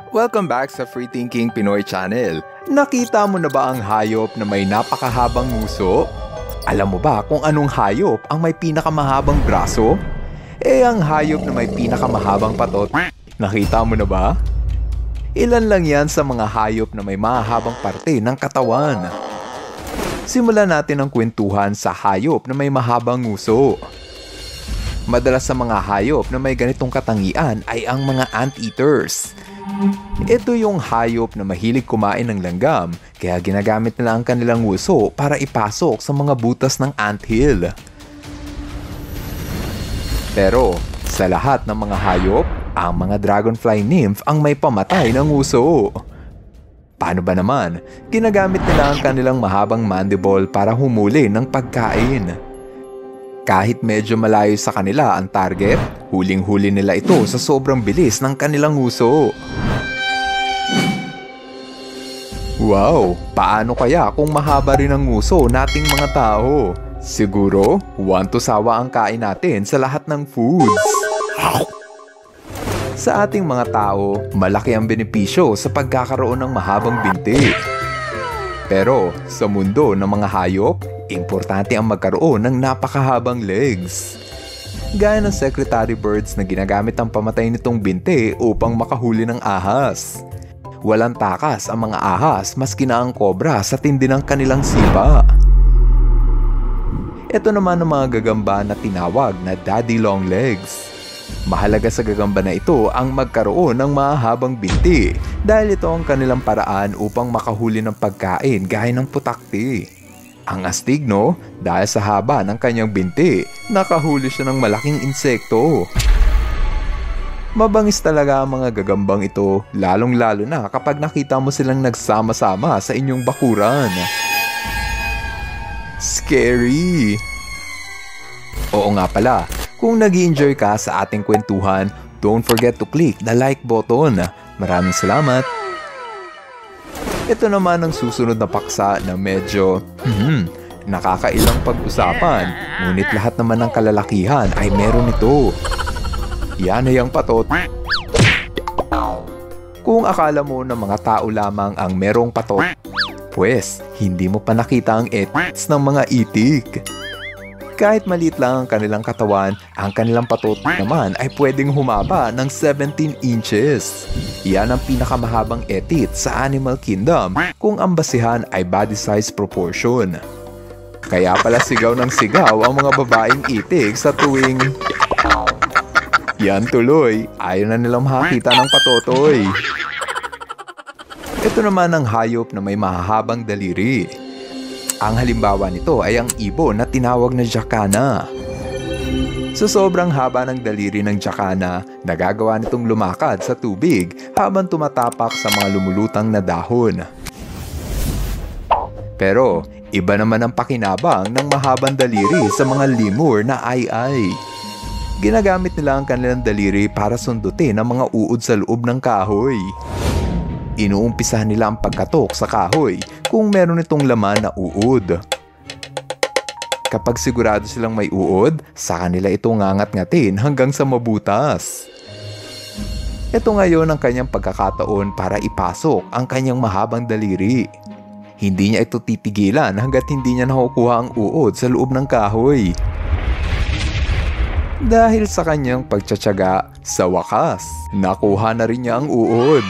Welcome back sa Free Thinking Pinoy Channel. Nakita mo na ba ang hayop na may napakahabang nguso? Alam mo ba kung anong hayop ang may pinakamahabang braso? Ang hayop na may pinakamahabang patot. Nakita mo na ba? Ilan lang yan sa mga hayop na may mahahabang parte ng katawan. Simulan natin ang kwentuhan sa hayop na may mahabang nguso. Madalas sa mga hayop na may ganitong katangian ay ang mga anteaters. Ito yung hayop na mahilig kumain ng langgam, kaya ginagamit nila ang kanilang nguso para ipasok sa mga butas ng anthill. Pero sa lahat ng mga hayop, ang mga dragonfly nymph ang may pamatay ng nguso. Paano ba naman? Ginagamit nila ang kanilang mahabang mandible para humuli ng pagkain. Kahit medyo malayo sa kanila ang target, huling-huli nila ito sa sobrang bilis ng kanilang nguso. Wow! Paano kaya kung mahaba rin ang nguso nating mga tao? Siguro, want to sawa ang kain natin sa lahat ng foods. Sa ating mga tao, malaki ang benepisyo sa pagkakaroon ng mahabang binti. Pero sa mundo ng mga hayop, importante ang magkaroon ng napakahabang legs. Gaya ng secretary birds na ginagamit ang pamatay nitong binti upang makahuli ng ahas. Walang takas ang mga ahas maski na ang kobra sa tindi ng kanilang sipa. Ito naman ang mga gagamba na tinawag na daddy long legs. Mahalaga sa gagamba na ito ang magkaroon ng mahabang binti dahil ito ang kanilang paraan upang makahuli ng pagkain gaya ng putakti. Ang astig, no? Dahil sa haba ng kanyang binti, nakahuli siya ng malaking insekto. Mabangis talaga ang mga gagambang ito, lalong-lalo na kapag nakita mo silang nagsama-sama sa inyong bakuran. Scary! Oo nga pala, kung nag-i-enjoy ka sa ating kwentuhan, don't forget to click the like button. Maraming salamat! Ito naman ang susunod na paksa na medyo nakakailang pag-usapan, ngunit lahat naman ng kalalakihan ay meron ito. Yan ay ang patot. Kung akala mo na mga tao lamang ang merong patot, pues hindi mo pa nakita ang ethics ng mga itik. Kahit maliit lang ang kanilang katawan, ang kanilang patot naman ay pwedeng humaba ng 17 inches. Yan ang pinakamahabang etid sa Animal Kingdom kung ang basihan ay body size proportion. Kaya pala sigaw ng sigaw ang mga babaeng itik sa tuwing... Yan tuloy, ayaw na nilang makakita ng patotoy. Ito naman ang hayop na may mahahabang daliri. Ang halimbawa nito ay ang ibon na tinawag na jacana. Sa sobrang haba ng daliri ng jacana, nagagawa nitong lumakad sa tubig habang tumatapak sa mga lumulutang na dahon. Pero iba naman ang pakinabang ng mahabang daliri sa mga lemur na ay-ay. Ginagamit nila ang kanilang daliri para sundutin ang mga uod sa loob ng kahoy. Inuumpisahan nila ang pagkatok sa kahoy kung meron itong laman na uod. Kapag sigurado silang may uod, sa kanila ito ngangat-ngatin hanggang sa mabutas. Ito ngayon ang kanyang pagkakataon para ipasok ang kanyang mahabang daliri. Hindi niya ito titigilan hanggat hindi niya nakukuha ang uod sa loob ng kahoy. Dahil sa kanyang pagtsatsaga, sa wakas, nakuha na rin niya ang uod.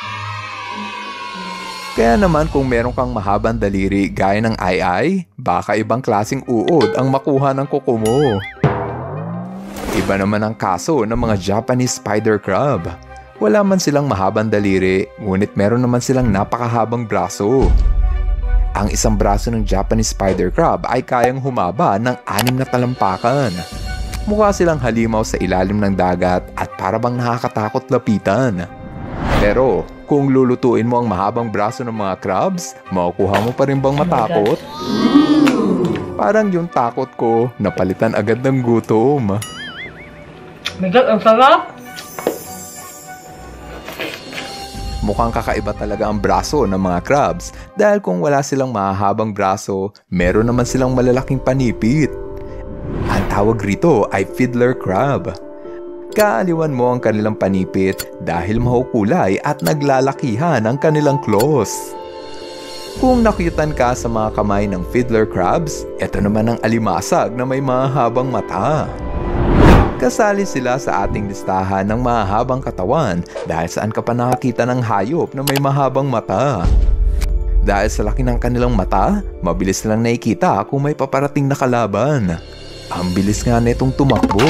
Kaya naman kung meron kang mahabang daliri gaya ng ay-ay, baka ibang klaseng uod ang makuha ng kuko mo. Iba naman ang kaso ng mga Japanese spider crab. Wala man silang mahabang daliri, ngunit meron naman silang napakahabang braso. Ang isang braso ng Japanese spider crab ay kayang humaba ng 6 na talampakan. Mukha silang halimaw sa ilalim ng dagat at para bang nakakatakot lapitan. Pero kung lulutuin mo ang mahabang braso ng mga crabs, makukuha mo pa rin bang matakot? Parang yung takot ko, napalitan agad ng gutom. Bigat, ang sarap! Mukhang kakaiba talaga ang braso ng mga crabs dahil kung wala silang mahahabang braso, meron naman silang malalaking panipit. Ang tawag rito ay fiddler crab. Kaaliwan mo ang kanilang panipit dahil mahukulay at naglalakihan ang kanilang claws. Kung nakyutan ka sa mga kamay ng fiddler crabs, ito naman ang alimasag na may mahabang mata. Kasali sila sa ating listahan ng mahabang katawan dahil saan ka pa nakakita ng hayop na may mahabang mata. Dahil sa laki ng kanilang mata, mabilis lang nakikita kung may paparating na kalaban. Ang bilis nga netong tumakbo.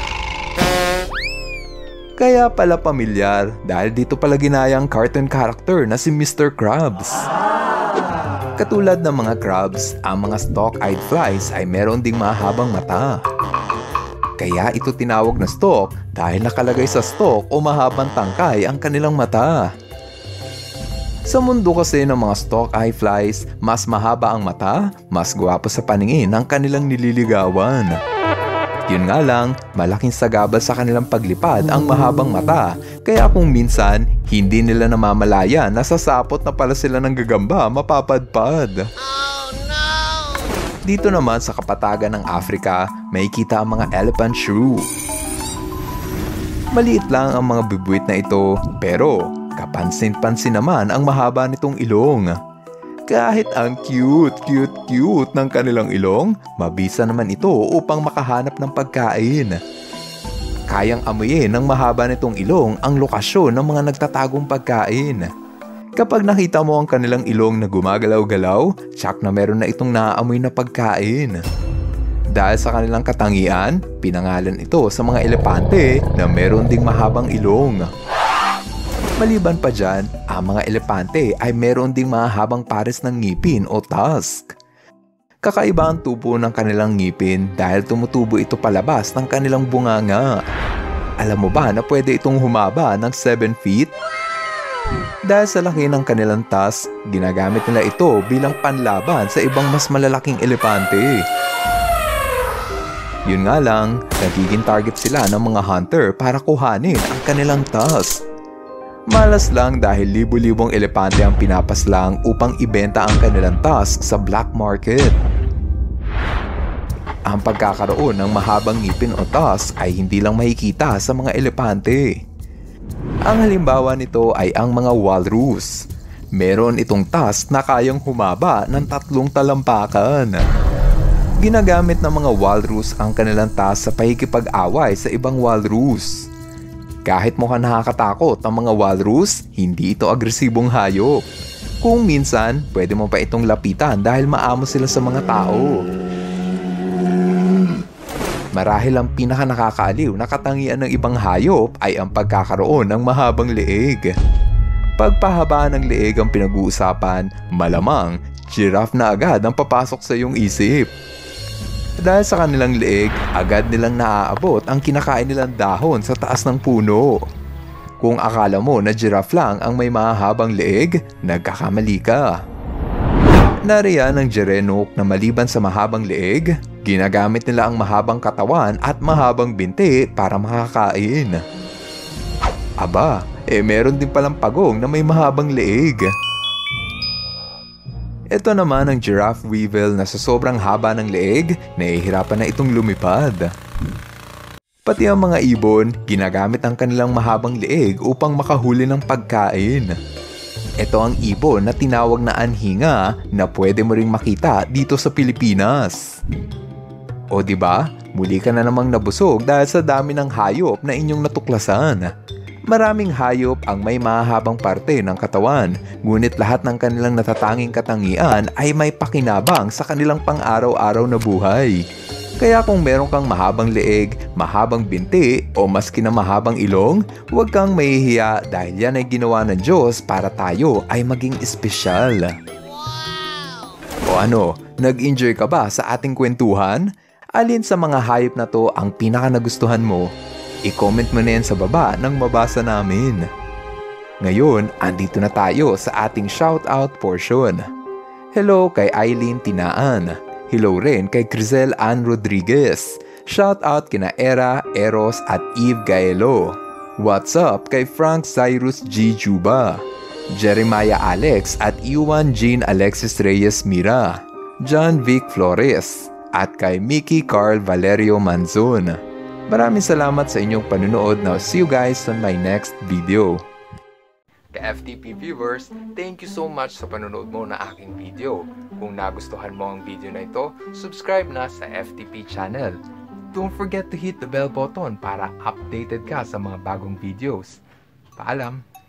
Kaya pala pamilyar dahil dito pala ginayang cartoon character na si Mr. Krabs. Katulad ng mga crabs, ang mga stalk-eyed flies ay meron ding mahabang mata. Kaya ito tinawag na stalk dahil nakalagay sa stalk o mahabang tangkay ang kanilang mata. Sa mundo kasi ng mga stalk-eyed flies, mas mahaba ang mata, mas gwapo sa paningin ang kanilang nililigawan. Yun nga lang, malaking sagabal sa kanilang paglipad ang mahabang mata, kaya kung minsan, hindi nila namamalaya na sasapot na pala sila ng gagamba mapapadpad. Oh no! Dito naman sa kapatagan ng Africa, may kita ang mga elephant shrew. Maliit lang ang mga bibwit na ito, pero kapansin-pansin naman ang mahaba nitong ilong. Kahit ang cute ng kanilang ilong, mabisa naman ito upang makahanap ng pagkain. Kayang amuyin ng mahaba nitong ilong ang lokasyon ng mga nagtatagong pagkain. Kapag nakita mo ang kanilang ilong na gumagalaw-galaw, tsak na meron na itong naaamoy na pagkain. Dahil sa kanilang katangian, pinangalan ito sa mga elepante na meron ding mahabang ilong. Maliban pa dyan, ang mga elepante ay meron ding mahabang pares ng ngipin o tusk. Kakaiba ang tubo ng kanilang ngipin dahil tumutubo ito palabas ng kanilang bunganga. Alam mo ba na pwede itong humaba ng 7 feet? Dahil sa laki ng kanilang tusk, ginagamit nila ito bilang panlaban sa ibang mas malalaking elepante. Yun nga lang, nagiging target sila ng mga hunter para kuhanin ang kanilang tusk. Malas lang dahil libo-libong elepante ang pinapaslang upang ibenta ang kanilang tusk sa black market. Ang pagkakaroon ng mahabang ngipin o tusk ay hindi lang makikita sa mga elepante. Ang halimbawa nito ay ang mga walrus. Meron itong tusk na kayang humaba ng 3 talampakan. Ginagamit ng mga walrus ang kanilang tusk sa pakikipag-away sa ibang walrus. Kahit mukhang nakakatakot ang mga walrus, hindi ito agresibong hayop. Kung minsan, pwede mo pa itong lapitan dahil maamo sila sa mga tao. Marahil ang pinaka-nakakaaliw na katangian ng ibang hayop ay ang pagkakaroon ng mahabang leeg. Pagpahaba ng leeg ang pinag-uusapan, malamang, giraffe na agad ang papasok sa iyong isip. Dahil sa kanilang leeg, agad nilang naaabot ang kinakain nilang dahon sa taas ng puno. Kung akala mo na giraffe lang ang may mahabang leeg, nagkakamali ka. Nariyan ang gerenok na maliban sa mahabang leeg, ginagamit nila ang mahabang katawan at mahabang binti para makakain. Aba, meron din palang pagong na may mahabang leeg. Ito naman ang giraffe weevil na sa sobrang haba ng leeg, nahihirapan na itong lumipad. Pati ang mga ibon, ginagamit ang kanilang mahabang leeg upang makahuli ng pagkain. Ito ang ibon na tinawag na anhinga na pwede mo ring makita dito sa Pilipinas. O diba, muli ka na namang nabusog dahil sa dami ng hayop na inyong natuklasan. Maraming hayop ang may mahabang parte ng katawan, ngunit lahat ng kanilang natatanging katangian ay may pakinabang sa kanilang pang-araw-araw na buhay. Kaya kung meron kang mahabang leeg, mahabang binti o maski na mahabang ilong, huwag kang mahihiya dahil yan ay ginawa ng Diyos para tayo ay maging espesyal. O ano, nag-enjoy ka ba sa ating kwentuhan? Alin sa mga hayop na to ang pinaka nagustuhan mo? I-comment mo na yan sa baba nang mabasa namin. Ngayon, andito na tayo sa ating shoutout portion. Hello kay Eileen Tinaan. Hello rin kay Crizel Ann Rodriguez. Shoutout kina Era, Eros at Eve Gaelo. What's up kay Frank Cyrus G. Juba. Jeremiah Alex at Iwan Jean Alexis Reyes Mira. John Vic Flores. At kay Mickey Carl Valerio Manzon. Maraming salamat sa inyong panunood. Now, see you guys on my next video. Ka-FTP viewers, thank you so much sa panonood mo na aking video. Kung nagustuhan mo ang video na ito, subscribe na sa FTP channel. Don't forget to hit the bell button para updated ka sa mga bagong videos. Paalam!